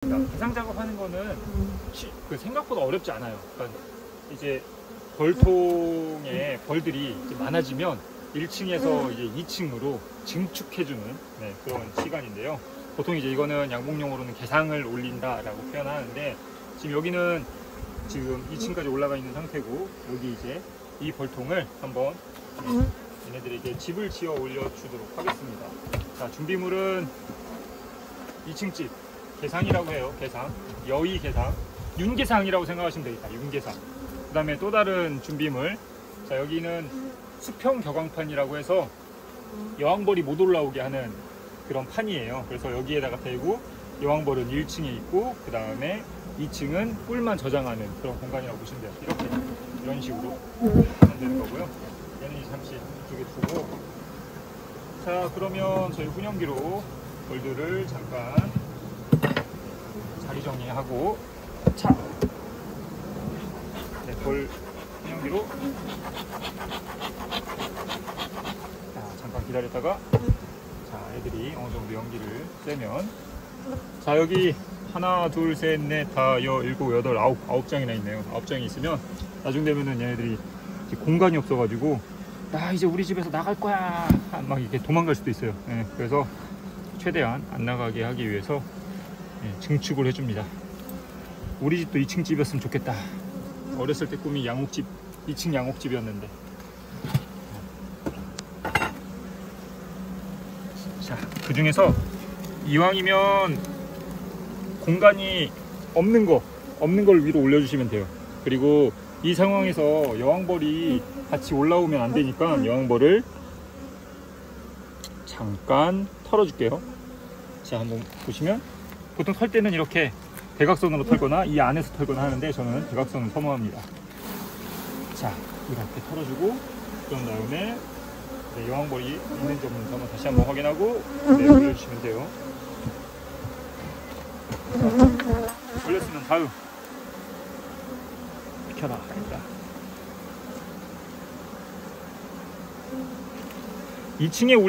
있습니다. 개상 작업하는 거는 생각보다 어렵지 않아요. 그러니까 이제 벌통에 벌들이 이제 많아지면 1층에서 이제 2층으로 증축해주는 그런 시간인데요. 보통 이제 이거는 양봉용어로는 개상을 올린다라고 표현하는데, 지금 여기는 지금 2층까지 올라가 있는 상태고, 여기 이제 이 벌통을 한번 얘네들에게 집을 지어 올려주도록 하겠습니다. 자, 준비물은 2층 집, 개상이라고 해요. 개상, 여의 개상, 윤개상이라고 생각하시면 되겠다. 윤개상. 그 다음에 또 다른 준비물, 자, 여기는 수평 격앙판이라고 해서 여왕벌이 못 올라오게 하는 그런 판이에요. 그래서 여기에다가 대고 여왕벌은 1층에 있고, 그 다음에 2층은 꿀만 저장하는 그런 공간이라고 보시면 돼요. 이렇게 이런 식으로 하면 되는 거고요. 얘는 잠시 이쪽에 두고, 자, 그러면 저희 훈연기로 벌들을 잠깐 자리 정리하고, 자, 네, 벌 훈연기로 잠깐 기다렸다가, 자, 애들이 어느 정도 연기를 쐬면, 자, 여기 하나, 둘, 셋, 넷, 다, 일곱, 여덟, 아홉 장이나 있네요. 9장이 있으면 나중 되면은 얘네들이 공간이 없어가지고, 나 이제 우리 집에서 나갈 거야 막 이렇게 도망갈 수도 있어요. 그래서 최대한 안 나가게 하기 위해서 증축을 해줍니다. 우리 집도 2층 집이었으면 좋겠다. 어렸을 때 꿈이 양옥집, 2층 양옥집이었는데. 자, 그 중에서 이왕이면 공간이 없는 걸 위로 올려주시면 돼요. 그리고 이 상황에서 여왕벌이 같이 올라오면 안 되니까 여왕벌을 잠깐 털어줄게요. 자, 한번 보시면, 보통 털 때는 이렇게 대각선으로 털거나 이 안에서 털거나 하는데, 저는 대각선을 선호합니다. 자, 이렇게 털어주고, 그런 다음에 여왕벌이 있는지 없는지 한번 다시 한번 확인하고 올려주시면 돼요. 자, 올렸으면 다음 비켜라. 일단 2층에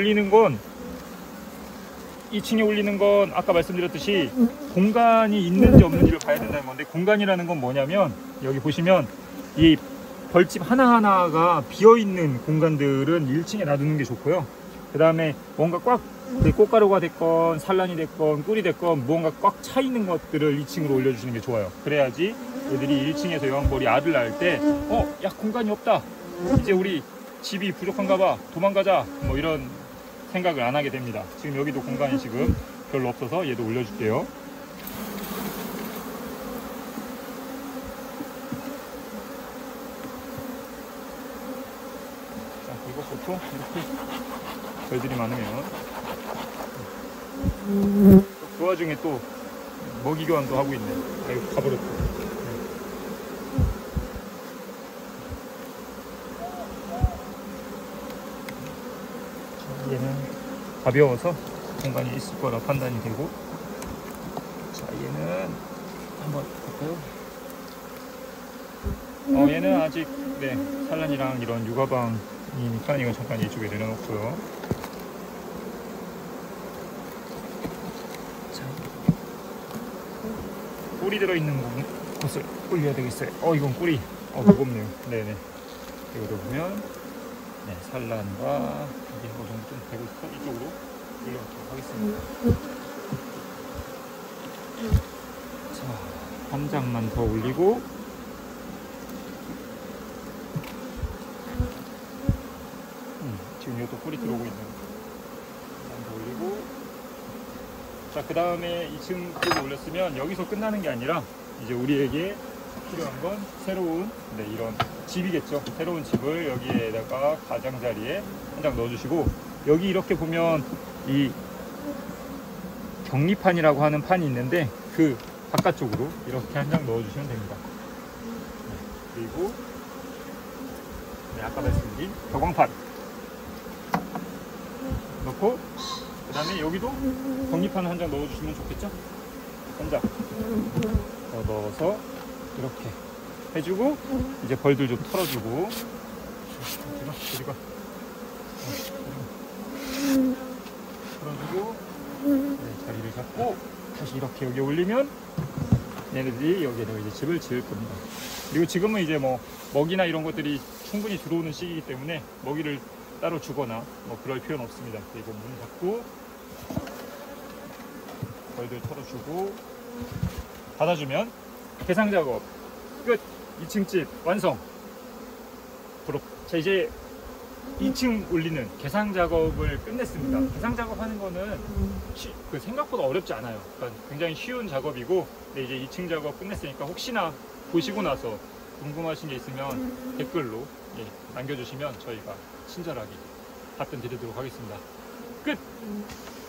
올리는 건 아까 말씀드렸듯이 공간이 있는지 없는지를 봐야 된다는 건데, 공간이라는 건 뭐냐면, 여기 보시면 이 벌집 하나하나가 비어있는 공간들은 1층에 놔두는 게 좋고요. 그 다음에 뭔가 꽉 꽃가루가 됐건 산란이 됐건 꿀이 됐건 무언가 꽉 차 있는 것들을 2층으로 올려주시는 게 좋아요. 그래야지 애들이 1층에서 여왕벌이 알을 낳을 때, 야, 공간이 없다, 이제 우리 집이 부족한가 봐, 도망가자, 뭐 이런 생각을 안 하게 됩니다. 지금 여기도 공간이 지금 별로 없어서 얘도 올려줄게요. 자, 이거 보통 이렇게 벌들이 많으면 그 와중에 또 먹이 교환도 하고 있네. 아이고, 가버렸고. 얘는 가벼워서 공간이 있을 거라 판단이 되고, 자, 얘는 한번 볼까요? 얘는 아직 산란이랑 이런 육아방이니까 이건 잠깐 이쪽에 내려놓고요. 자, 꿀이 들어있는 곳을 올려야 되겠어요. 이건 꿀이 무겁네요. 네네. 이거를 보면 산란과 이게 어느 정도 좀 되고 있어. 이쪽으로 올려놓도록 하겠습니다. 자, 한 장만 더 올리고, 지금 이것도 꿀이 들어오고 있는 한 장 더 올리고, 자, 그 다음에 2층 쪽에 올렸으면 여기서 끝나는 게 아니라 이제 우리에게 필요한 건 새로운 이런 집이겠죠. 새로운 집을 여기에다가 가장자리에 한 장 넣어주시고, 여기 이렇게 보면 이 격리판이라고 하는 판이 있는데, 그 바깥쪽으로 이렇게 한 장 넣어주시면 됩니다. 그리고 아까 말씀드린 격앙판 넣고, 그 다음에 여기도 격리판 한 장 넣어주시면 좋겠죠. 한 장 더 넣어서 이렇게 해주고, 이제 벌들 좀 털어주고, 어디가 털어주고, 자리를 잡고, 다시 이렇게 여기 올리면 얘네들이 여기에다가 이제 집을 지을 겁니다. 그리고 지금은 이제 뭐 먹이나 이런 것들이 충분히 들어오는 시기이기 때문에 먹이를 따로 주거나 뭐 그럴 필요는 없습니다. 그리고 문 닫고 벌들 털어주고 닫아주면 개상 작업 끝. 2층 집 완성. 자, 이제 2층 올리는 개상 작업을 끝냈습니다. 개상 작업하는 거는 생각보다 어렵지 않아요. 그러니까 굉장히 쉬운 작업이고, 네, 이제 2층 작업 끝냈으니까 혹시나 보시고 나서 궁금하신 게 있으면 댓글로 남겨주시면 저희가 친절하게 답변 드리도록 하겠습니다. 끝!